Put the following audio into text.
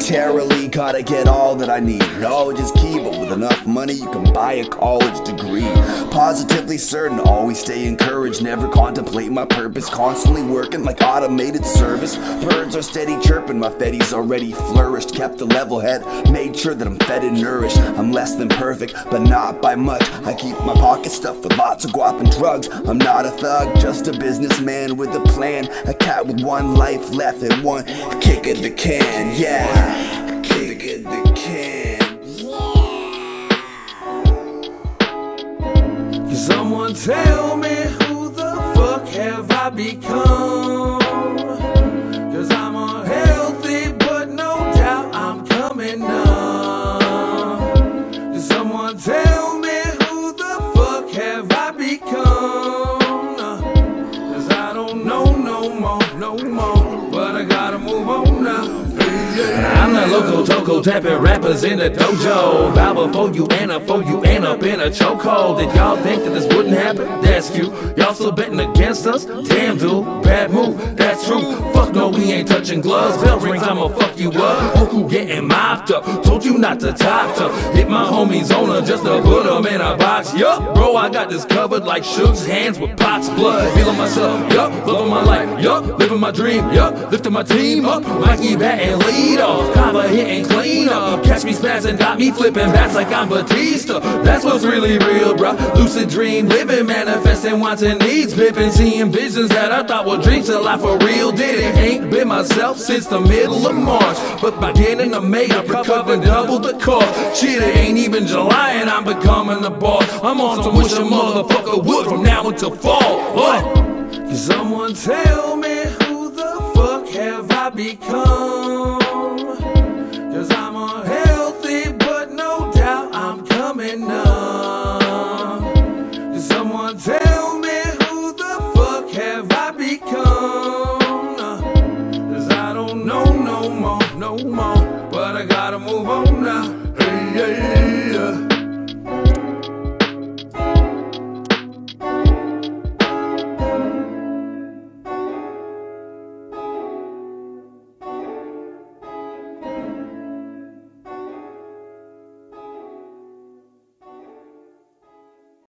monetarily, gotta get all that I need. Knowledge is key, but with enough money you can buy a college degree. Positively certain, always stay encouraged, never contemplate my purpose. Constantly working like automated service. Birds are steady chirping, my fetties already flourished. Kept a level head, made sure that I'm fed and nourished. I'm less than perfect, but not by much. I keep my pockets stuffed with lots of guap and drugs. I'm not a thug, just a businessman with a plan. A cat with one life left and one kick of the can. Yeah, kick of the can. Someone tell me, who the fuck have I become? Cause I'm unhealthy, but no doubt I'm coming up. Someone tell me, who the fuck have I become? Cause I don't know no more, but I gotta move on now. I'm the local Toco tapping rappers in the dojo. Bow before you and up in a chokehold. Did y'all think that this wouldn't happen? That's cute. Y'all still betting against us? Damn dude, bad move, that's true. Fuck no, we ain't touching gloves. Bell rings, I'ma fuck you up. Hoku getting mopped up, told you not to talk to. Hit my homies on her just to put them in a box. Yup, bro, I got this covered like Suge's hands with Pac's blood. Feeling myself, yup, loving my life, yup, living my dream, yup, lifting my team up. Mikey bat and lead off, Kava hitting clean up. Catch me spazzing, got me flipping bats like I'm Batista. That's what's really real, bruh. Lucid dream living, manifesting wants and needs, pippin', seeing visions that I thought were dreams till I for real did it. Ain't been myself since the middle of March, but by beginning of May I've recovered double the cost. Shit, it ain't even July and I'm becoming the boss. I'm on some wish a motherfucker would from now until fall. What? Someone tell me, who the fuck have I become? Cause I'm unhealthy, but no doubt I'm coming up. Someone tell me, who the fuck have I become? Cause I don't know no more.